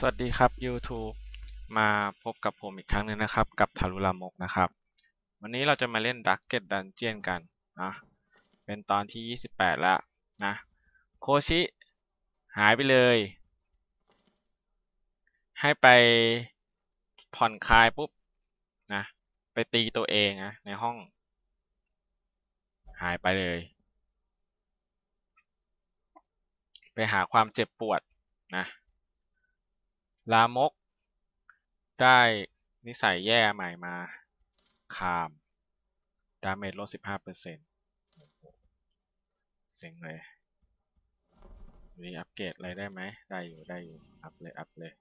สวัสดีครับ YouTube มาพบกับผมอีกครั้งหนึ่งนะครับกับทารุรามกนะครับวันนี้เราจะมาเล่น Darkest Dungeon กันนะเป็นตอนที่28แล้วนะโคชิหายไปเลยให้ไปผ่อนคลายปุ๊บนะไปตีตัวเองนะในห้องหายไปเลยไปหาความเจ็บปวดนะลามกได้นิสัยแย่ใหม่มาคามดาเมจลด 15%เซ็งเลยนี่อัปเกรดอะไรได้ไหมได้อยู่อัพเลย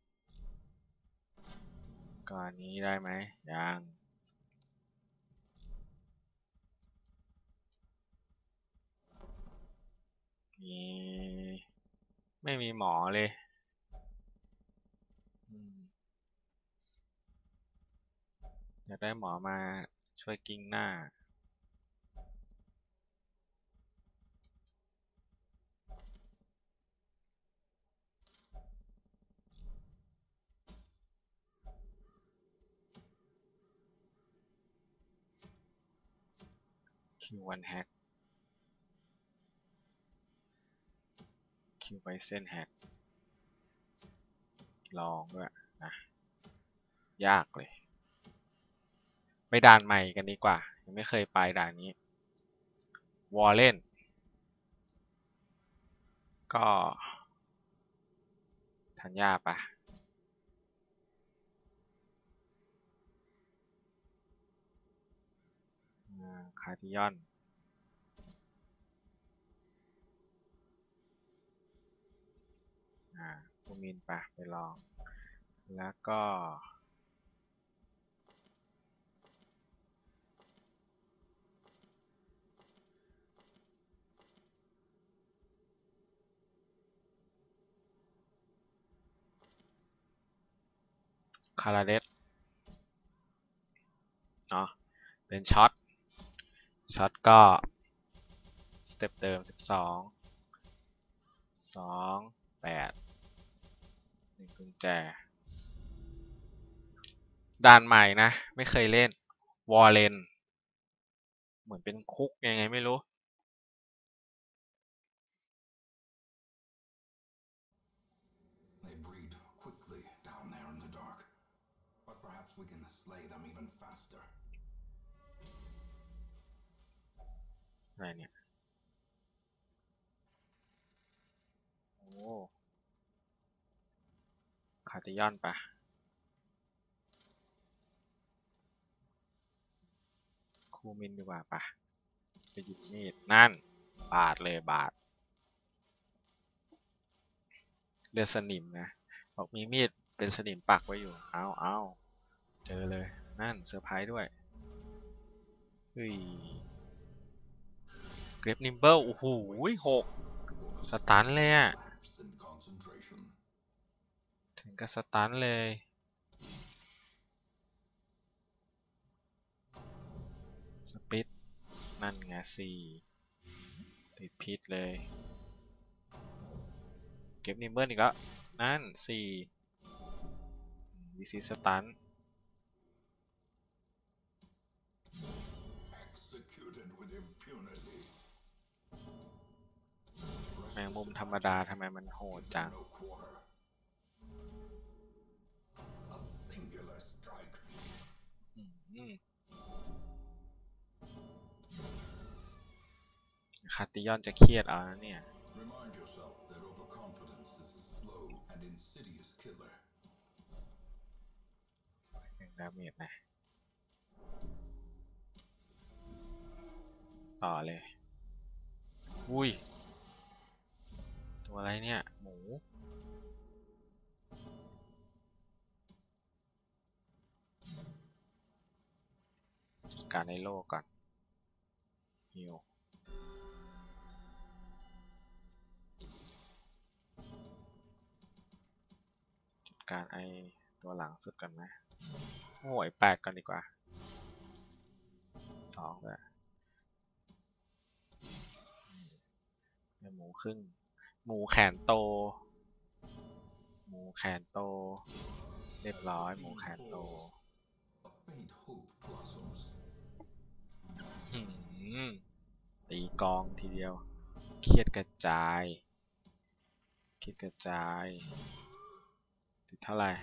ก็อันนี้ได้ไหมยังมีไม่มีหมอเลยอยากได้หมอมาช่วยกิ้งหน้าคิววันแฮกคิวไบเซนแฮกลองด้วยนะยากเลยไปด่านใหม่กันดีกว่ายังไม่เคยไปด่านนี้วอลเลนก็ทันยาปะคาร์ดิยอนคูมินไปลองแล้วก็คาราเดสเนาะเป็นช็อตก็สเต็ปเดิม12 8 1กุญแจด่านใหม่นะไม่เคยเล่นวอลเลนเหมือนเป็นคุกยังไงไม่รู้ They breed quickly down there in the dark, but perhaps we can slay them even faster. อะไรเนี่ยโอ้คาร์ดิยอนปะคูมินดีกว่าปะไปหยิบมีดนั่นบาดเลยบาดเลือดสนิมนะบอกมีมีดเป็นสนิมปักไว้อยู่เอาเจอเลยนั่นเซอร์ไพรส์ด้วยเฮ้ยเกรฟนิมเบิลโอ้โห6สตันเลยอะถึงกับสตันเลยสปิดนั่นไง4ติดพิษเลยเก็บนิมเบิลอีกแล้วนั่น4ดีซีสตันแมงมุมธรรมดาทำไมมันโหดจังคาร์ติยอนจะเครียดเอานะเนี่ย1ดาเมจนะต่อเลยอุ้ยตัวอะไรเนี่ยหมูจัดการในโลกก่อนฮิวจัดการไอตัวหลังสุดก่อนนะโอ้ย8ก่อนดีกว่า2เลยหมูครึ่งหมูแขนโตหมูมูแขนโตเรียบร้อยหมูแขนโต A faint hope blossoms. หืมตีกองทีเดียวเครียดกระจายเครียดกระจายติดเท่าไหร่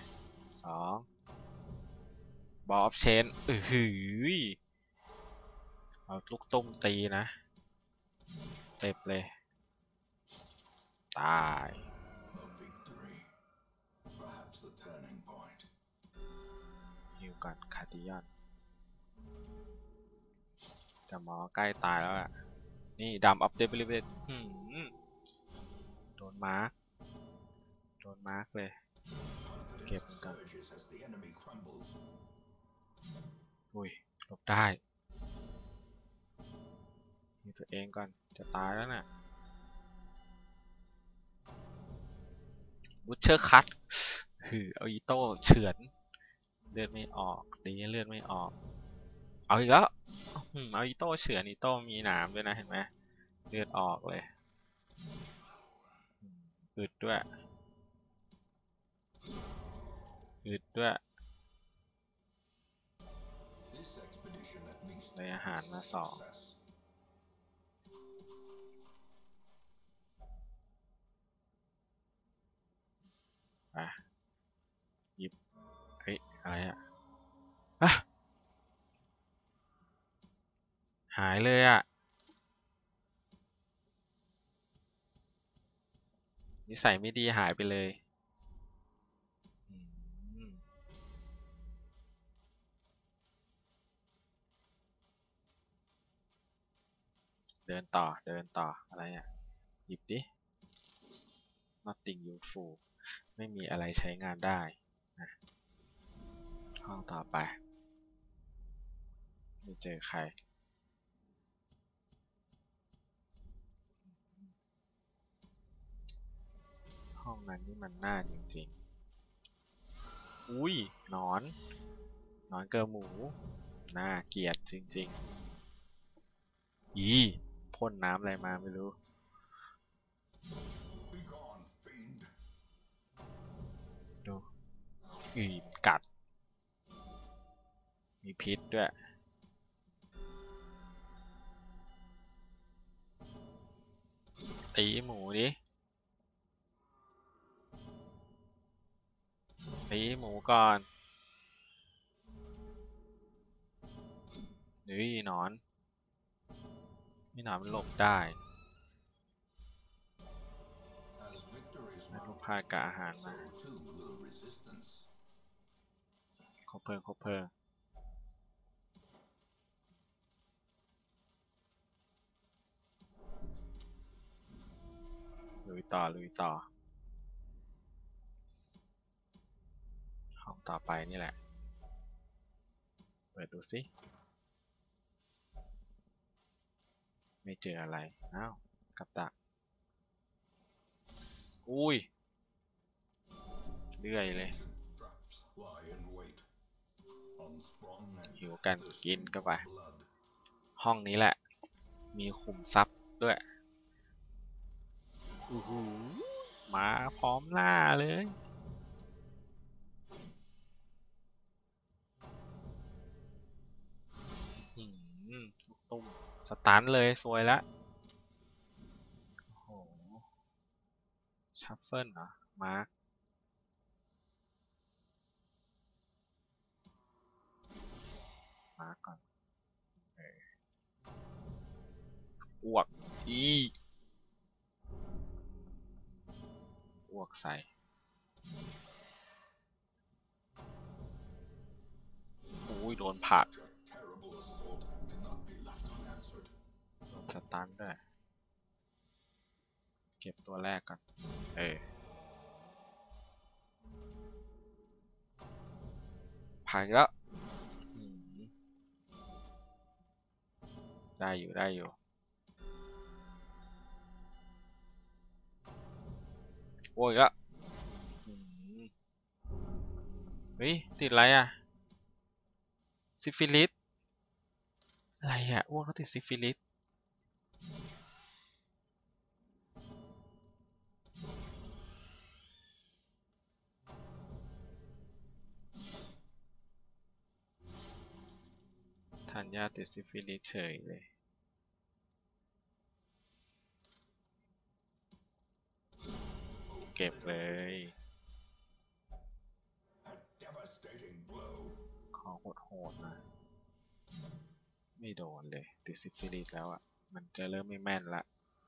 2บอลออฟเชนหือเอาลูกตุ้มตีนะเต็บเลยตาย A victory. Perhaps the turning point. ฮิวก่อนคาร์ดิยอนแต่หมอใกล้ตายแล้วอะนี่ดัมอัพเดบิลิเวตโดนมาร์กเลย เก็บ Confidence กัน surges as the enemy crumbles. อุ้ยหลบได้มีตัวเองก่อนจะตายแล้วน่ะบูชเชอร์คัตเอาอีโต้เฉือนเลือดไม่ออกดีเลือดไม่ออกเอาอีกแล้วเอาอีโต้เฉือนอีโต้มีหนามด้วยนะเห็นไหมเลือดออกเลยอึดด้วย This expedition at least ได้อาหารมา2 success. ไปหยิบเฮ้ยอะไรอะหายเลยอะนิสัยไม่ดีหายไปเลยอืมเดินต่ออะไรอะหยิบดิ nothing useful ไม่มีอะไรใช้งานได้นะห้องต่อไปไม่เจอใครห้องนั้นนี่มันน่าจริงๆอุ้ยหนอนเกลือหมูน่าเกลียดจริงๆพ่นน้ำอะไรมาไม่รู้ Be gone, fiend. ดูกัดมีพิษด้วยตีหมูดิตีหมูก่อนหนอนนี่หนอนมันหลบได้ As victories ให้ลูก mount, พาดกับอาหาร so มา too will resistance. คบเพลิงลุยต่อห้องต่อไปนี่แหละเปิดดูสิไม่เจออะไรอ้าวกับดักอุ้ยเลื่อยเลย Ancient traps lie in wait. Unsprung and หิวกันกิน thirsting เข้าไป for blood. ห้องนี้แหละ มีขุมทรัพย์ด้วยมาพร้อมหน้าเลยตุ้มสตันเลยสวยแล้วโอ้โหชัฟเฟิลเหรอมาร์คก่อนอ้วกอ้วกใส่อุ้ยโดนผัก Such a terrible assault cannot be left unanswered. โดนสตันด้วยเก็บตัวแรกก่อนผักอีกแล้วได้อยู่โอ้ยละเฮ้ยติดอะไรอ่ะซิฟิลิสอะไรอ่ะอ้วกเขาติดซิฟิลิสญาติดซิฟิลิสเฉยเลย เก็บเลย A devastating blow. ของโหดๆนะไม่โดนเลยติดซิฟิลิสแล้วอ่ะ มันจะเริ่มไม่แม่นละ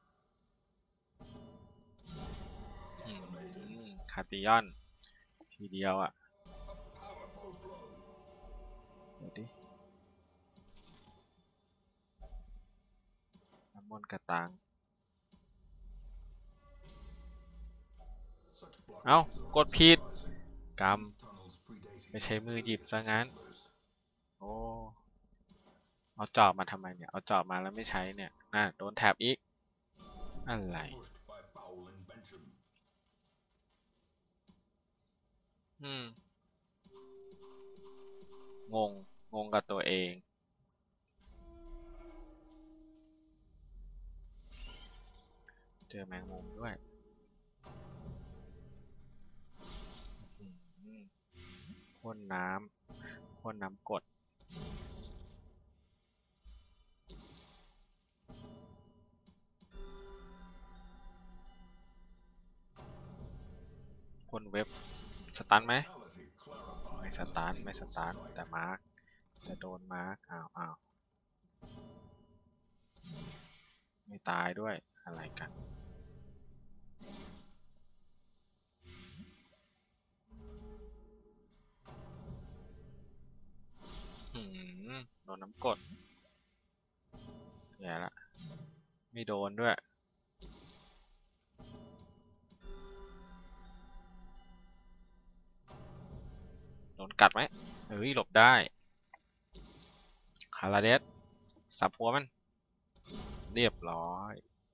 คาติยอนทีเดียวอ่ะ A powerful blow. ดูดิน้ำมนต์กระตัง Such เอ้า blockages are กดผิด unsurprising. กรรม These tunnels predating ไม่ใช้มือหยิบ previous ซะงั้น settlers. โอ้ เอาจอบมาทำไมเนี่ย เอาจอบมาแล้วไม่ใช้เนี่ยน่ะโดนแท็บอีก อะไร Pushed by foul invention. งงกับตัวเอง เจอแมงมุมด้วยพ่นน้ำกดพ่นเว็บสตันไหม Fatality clarified ไม่ in ส a ตัน single ไม่สตัน strike. แต่มาร์คจะโดนมาร์คอ้าวไม่ตายด้วยอะไรกันโดนน้ำกดแย่ละไม่โดนด้วยโดนกัดไหมเฮ้ยหลบได้คาราเดสสับหัวมันเรียบร้อย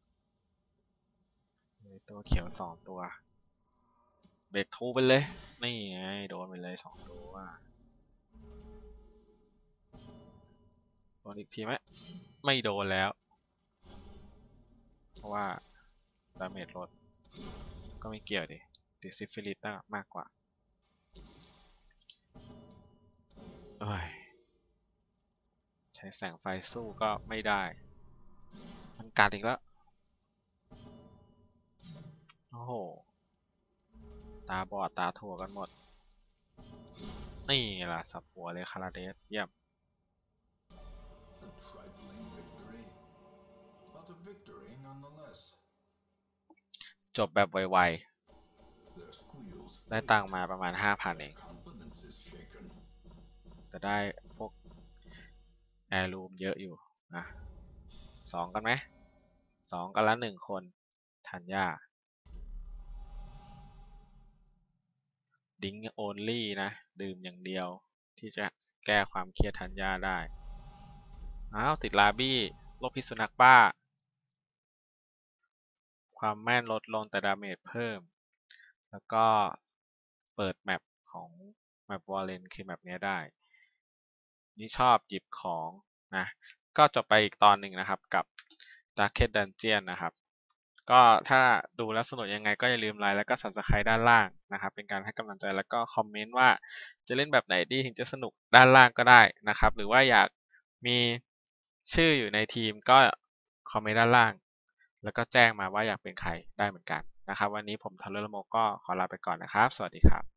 ตัวเขียว2 ตัวเบรกทูไปเลยนี่ไงโดนไปเลย2 ตัวโดนอีกทีไหมไม่โดนแล้วเพราะว่าดาเมจลดก็ไม่เกี่ยวดิติดซิฟิลิสมากกว่าเอ้ยใช้แสงไฟสู้ก็ไม่ได้มันกัดอีกแล้วโอ้โหตาบอดตาถั่วกันหมดนี่ล่ะสับหัวเลยคาราเดสเยี่ยม A trifling victory, but a victory nonetheless. จบแบบไว Their squeals ๆได้ตังค์มาประมาณ 5,000 เอง confidence is shaken. แต่ได้พวกแอร์รูมเยอะอยู่นะ2กันไหม2กันละ1 คนธัญญาดิ้งโอนลี่นะดื่มอย่างเดียวที่จะแก้ความเครียดธัญญาได้อ้าวติดลาบี้โรคพิษสุนัขบ้าความแม่นลดลงแต่ดาเมจเพิ่มแล้วก็เปิดแมปของแมปวอลเลนคือแมปนี้ได้นี่ชอบหยิบของนะก็จบไปอีกตอนหนึ่งนะครับกับ Darkest Dungeon นะครับก็ถ้าดูแล้วสนุกยังไงก็อย่าลืมไลค์แล้วก็ Subscribe ด้านล่างนะครับเป็นการให้กำลังใจแล้วก็คอมเมนต์ว่าจะเล่นแบบไหนดีถึงจะสนุกด้านล่างก็ได้นะครับหรือว่าอยากมีชื่ออยู่ในทีมก็คอมเมนต์ด้านล่างแล้วก็แจ้งมาว่าอยากเป็นใครได้เหมือนกันนะครับวันนี้ผมทารุละโมก็ขอลาไปก่อนนะครับสวัสดีครับ